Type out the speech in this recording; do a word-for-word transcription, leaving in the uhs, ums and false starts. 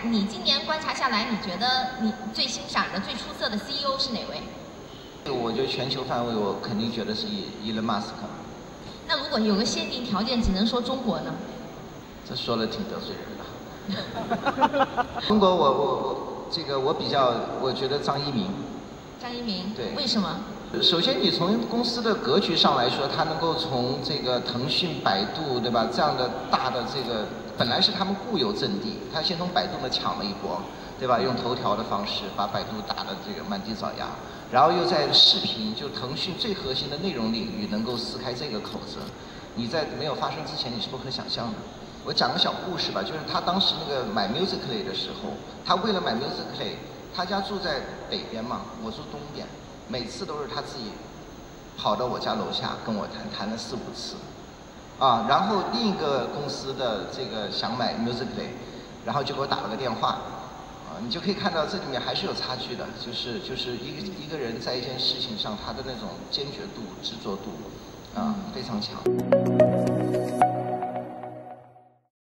你今年观察下来，你觉得你最欣赏的、最出色的 C E O 是哪位？ 我觉得全球范围，我肯定觉得是伊伊隆马斯克。 那如果有个限定条件，只能说中国呢？ 这说了挺得罪人的。中国我，我我这个我比较，我觉得张一鸣。 张一鸣。 对。 为什么？ 首先，你从公司的格局上来说，它能够从这个腾讯、百度，对吧？这样的大的这个，本来是他们固有阵地，他先从百度呢抢了一波，对吧？用头条的方式把百度打得这个满地找牙，然后又在视频，就腾讯最核心的内容领域能够撕开这个口子，你在没有发生之前，你是不可想象的。我讲个小故事吧，就是他当时那个买 Musical.ly 的时候，他为了买 Musical.ly， 他家住在北边嘛，我住东边。每次都是他自己跑到我家楼下跟我谈，谈了四五次，啊，然后另一个公司的这个想买 Musical.ly， 然后就给我打了个电话，啊，你就可以看到这里面还是有差距的，就是就是一个一个人在一件事情上他的那种坚决度、执着度，啊，非常强。